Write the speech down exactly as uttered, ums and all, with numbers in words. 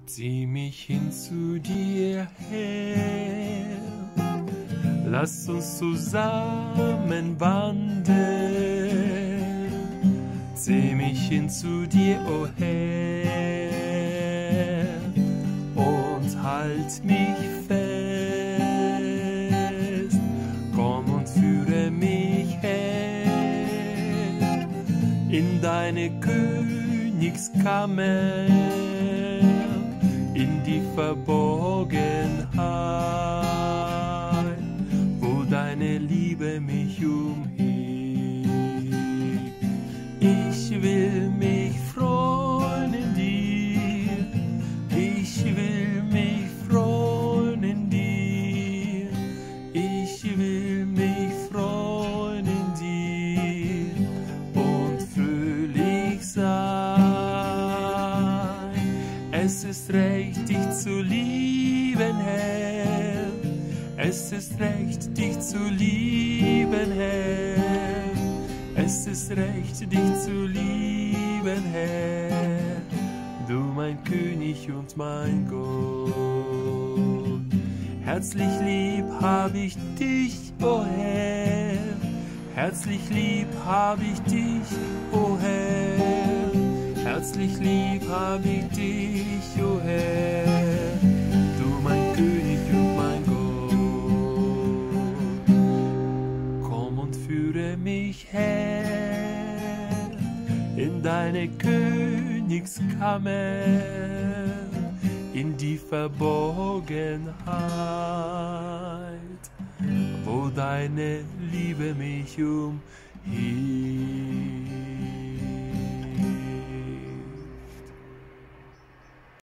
Zieh mich hin zu dir her, lass uns zusammen wandern. Zieh mich hin zu dir, o Herr, und halt mich fest. Komm und führe mich her in deine Königskammer, in die Verborgenheit, wo deine Liebe mich umhebt. Ich will mich freuen in dir, ich will mich freuen in dir, ich will mich freuen in dir und fröhlich sein. Es ist recht, dich zu lieben, Herr. Es ist recht, dich zu lieben, Herr. Es ist recht, dich zu lieben, Herr. Du mein König und mein Gott. Herzlich lieb hab ich dich, o Herr. Herzlich lieb hab ich dich, o Herr. Herzlich lieb hab ich dich, o Herr, du mein König und mein Gott. Komm und führe mich her in deine Königskammer, in die Verborgenheit, wo deine Liebe mich umhielt.